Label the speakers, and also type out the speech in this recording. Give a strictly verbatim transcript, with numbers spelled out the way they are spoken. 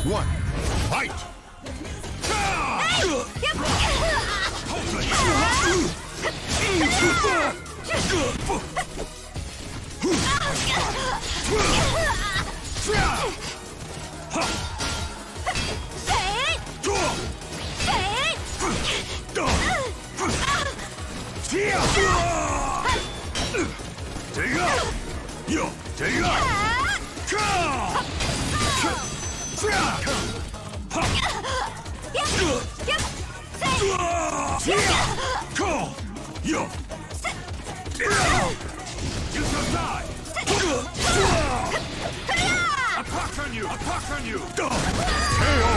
Speaker 1: one, fight! Take out! Yo, take out! Yo! Use your side! Attack on you! Attack on you! K O!